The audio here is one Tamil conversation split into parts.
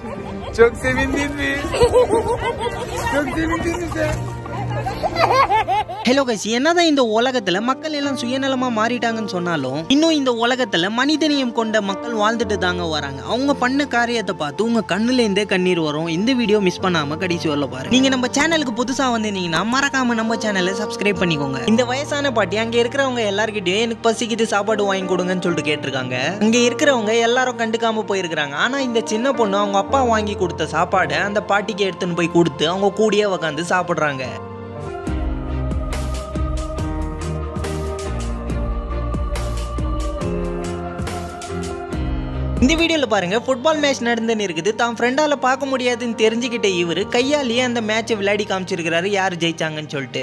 Çok sevindin mi? Çok sevindin mi sen? Hello guys, என்னதான் இந்த உலகத்துல மக்கள் எல்லாம் சுயநலமா மாறிட்டாங்கன்னு சொன்னாலும் இன்னும் இந்த உலகத்துல மனிதநேயம் கொண்ட மக்கள் வாழ்ந்துட்டு தாங்க வராங்க. அவங்க பண்ண காரியத்தை பார்த்து உங்க கண்ணுல இருந்தே கண்ணீர் வரும். இந்த வீடியோ மிஸ் பண்ணாம கடைசி வரல பாருங்க. நீங்க நம்ம சேனலுக்கு புதுசா வந்திருந்தீங்கன்னா மறக்காம நம்ம சேனலை சப்ஸ்கிரைப் பண்ணிக்கோங்க. இந்த வயசான பாட்டி அங்க இருக்கிறவங்க எல்லார்கிட்டயும் எனக்கு பசிக்குது சாப்பாடு வாங்கி கொடுங்கன்னு சொல்லிட்டு கேட்டிருக்காங்க. அங்க இருக்கிறவங்க எல்லாரும் கண்டுக்காம போயிருக்காங்க. ஆனா இந்த சின்ன பொண்ணு அவங்க அப்பா வாங்கி கொடுத்த சாப்பாடை அந்த பாட்டிக்கு எடுத்துன்னு போய் கொடுத்து அவங்க கூடயே உட்காந்து சாப்பிடுறாங்க. இந்த வீடியோல பாருங்க, ஃபுட்பால் மேட்ச் நடந்துன்னு இருக்குது. தான் ஃப்ரெண்டால பார்க்க முடியாதுன்னு தெரிஞ்சுக்கிட்ட இவரு கையாலேயே அந்த மேட்சை விளையாடி காமிச்சிருக்கிறாரு யார் ஜெயிச்சாங்கன்னு சொல்லிட்டு.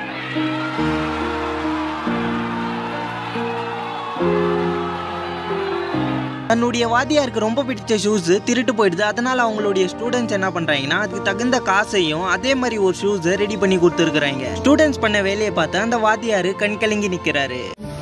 தன்னுடைய வாத்தியாருக்கு ரொம்ப பிடிச்ச ஷூஸ் திருட்டு போயிடுது. அதனால அவங்களுடைய ஸ்டூடெண்ட்ஸ் என்ன பண்றாங்கன்னா அதுக்கு தகுந்த காசையும் அதே மாதிரி ஒரு ஷூஸ் ரெடி பண்ணி கொடுத்துருக்காங்க. ஸ்டூடெண்ட்ஸ் பண்ண வேலையை பார்த்து அந்த வாத்தியாரு கண் கலங்கி நிக்கிறாரு.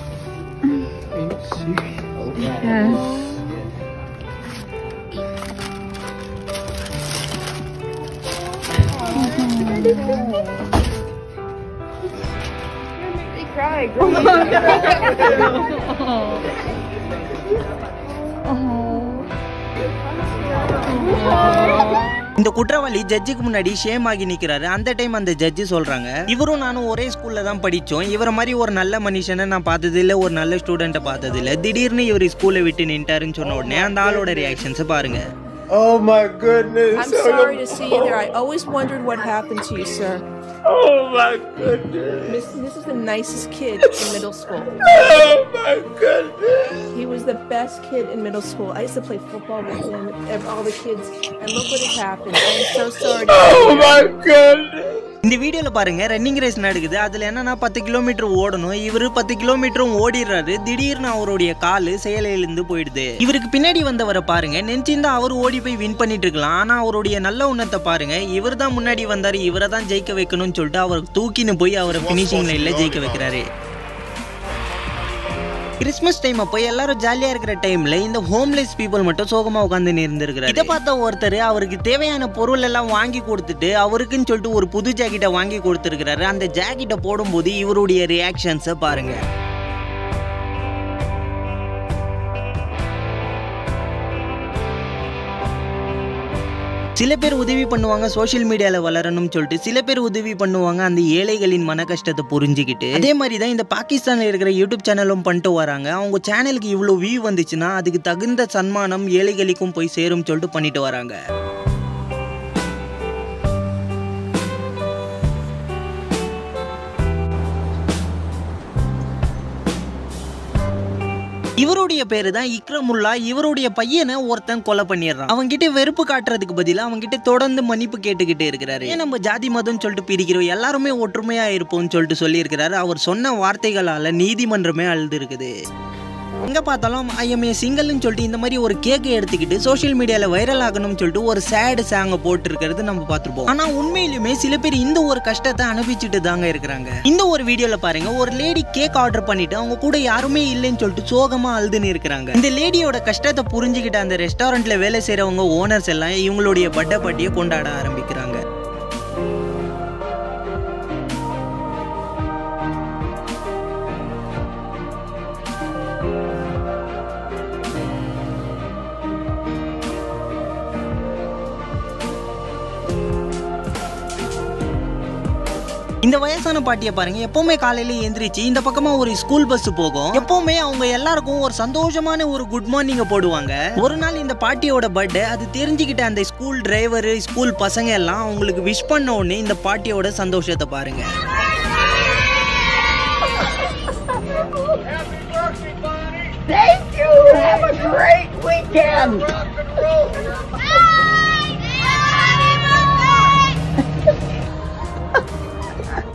இந்த குற்றவாளி ஜட்ஜுக்கு முன்னாடி ஷேம் ஆகி நிக்கிறாரு. அந்த டைம் அந்த ஜட்ஜு சொல்றாங்க, இவரும் நானும் ஒரே ஸ்கூல்ல தான் படிச்சோம். இவர மாதிரி ஒரு நல்ல மனுஷனை நான் பார்த்தது இல்ல, ஒரு நல்ல ஸ்டூடெண்ட்டை பார்த்தது இல்ல. திடீர்னு இவர் ஸ்கூலை விட்டு நின்ட்டாருன்னு சொன்ன உடனே அந்த ஆளோட ரியாக்ஷன்ஸ் பாருங்க. Oh my goodness. I'm sorry to see you there. I always wondered what happened to you, sir. Oh my goodness. This is the nicest kid in middle school. Oh my goodness. He was the best kid in middle school. I used to play football with him, all the kids, and look what has happened. I'm so sorry. Oh my goodness. இந்த வீடியோல பாருங்க, ரன்னிங் ரேஸ் நடக்குது. அதுல என்னன்னா 10 கிலோமீட்டர் ஓடணும். இவரு 10 கிலோமீட்டரும் ஓடிடுறாரு. திடீர்னு அவருடைய காலு செயலிலிருந்து போயிடுது. இவருக்கு பின்னாடி வந்தவரை பாருங்க, நெஞ்சிருந்தா அவர் ஓடி போய் வின் பண்ணிட்டு இருக்கலாம். ஆனா அவருடைய நல்ல உன்னத்தை பாருங்க, இவர் தான் முன்னாடி வந்தாரு, இவரை தான் ஜெயிக்க வைக்கணும்னு சொல்லிட்டு அவர் தூக்கின்னு போய் அவரை பினிஷிங் லைன்ல ஜெயிக்க வைக்கிறாரு. கிறிஸ்மஸ் டைம் அப்போ எல்லாரும் ஜாலியா இருக்கிற டைம்ல இந்த ஹோம்லெஸ் பீப்புள் மட்டும் சோகமா உட்காந்து இருந்திருக்கிறாரு. இதை பார்த்த ஒருத்தர் அவருக்கு தேவையான பொருள் எல்லாம் வாங்கி கொடுத்துட்டு அவருக்குன்னு சொல்லிட்டு ஒரு புது ஜாக்கெட்டை வாங்கி கொடுத்துருக்கிறாரு. அந்த ஜாக்கெட்டை போடும்போது இவருடைய ரியாக்ஷன்ஸை பாருங்க. சில பேர் உதவி பண்ணுவாங்க சோஷியல் மீடியால வளரணும்னு சொல்லிட்டு, சில பேர் உதவி பண்ணுவாங்க அந்த ஏழைகளின் மன கஷ்டத்தை புரிஞ்சுக்கிட்டு. அதே மாதிரி தான் இந்த பாகிஸ்தான்ல இருக்கிற யூடியூப் சேனலும் பண்ணிட்டு வராங்க. அவங்க சேனலுக்கு இவ்வளவு வியூ வந்துச்சுன்னா அதுக்கு தகுந்த சன்மானம் ஏழைகளுக்கும் போய் சேரும் சொல்லிட்டு பண்ணிட்டு வராங்க. இவருடைய பேரு தான் இக்ரமுல்லா. இவருடைய பையனை ஒருத்தன் கொலை பண்ணிடுறான். அவங்க கிட்ட வெறுப்பு காட்டுறதுக்கு பதிலா அவங்க கிட்ட தொடர்ந்து மன்னிப்பு கேட்டுக்கிட்டே இருக்கிறாரு. ஏன் நம்ம ஜாதி மதம் சொல்லிட்டு பிரிக்கிறோம், எல்லாருமே ஒற்றுமையா இருப்போம்னு சொல்லிட்டு சொல்லி இருக்கிறாரு. அவர் சொன்ன வார்த்தைகளால நீதிமன்றமே அழுது இருக்குது. எங்க பார்த்தாலும் ஐஎம்ஏ சிங்கல்னு சொல்லிட்டு இந்த மாதிரி ஒரு கேக்கை எடுத்துக்கிட்டு சோஷியல் மீடியால வைரல் ஆகணும்னு சொல்லிட்டு ஒரு சேடு சாங்க போட்டு இருக்கிறது நம்ம பார்த்துருப்போம். ஆனா உண்மையிலுமே சில பேர் இந்த ஒரு கஷ்டத்தை அனுபவிச்சுட்டு தாங்க இருக்கிறாங்க. இந்த ஒரு வீடியோல பாருங்க, ஒரு லேடி கேக் ஆர்டர் பண்ணிட்டு அவங்க கூட யாருமே இல்லைன்னு சொல்லிட்டு சோகமா அழுதுன்னு இருக்கிறாங்க. இந்த லேடியோட கஷ்டத்தை புரிஞ்சுக்கிட்ட அந்த ரெஸ்டாரண்ட்ல வேலை செய்யறவங்க ஓனர்ஸ் எல்லாம் இவங்களுடைய பர்த்டே பார்ட்டியை கொண்டாட ஆரம்பிக்கிறாங்க. இந்த வயசான பாட்டியை பாருங்க, எப்பவுமே காலையில எந்திரிச்சு இந்த பக்கமா ஒரு ஸ்கூல் பஸ் போகும். எப்பவுமே அவங்க எல்லாருக்கும் ஒரு சந்தோஷமான ஒரு குட் மார்னிங் போடுவாங்க. ஒரு நாள் இந்த பாட்டியோட பர்த்டே அது தெரிஞ்சுக்கிட்ட அந்த ஸ்கூல் டிரைவர் ஸ்கூல் பசங்க எல்லாம் அவங்களுக்கு விஷ் பண்ண உடனே இந்த பாட்டியோட சந்தோஷத்தை பாருங்க. Thank you. Have a great weekend.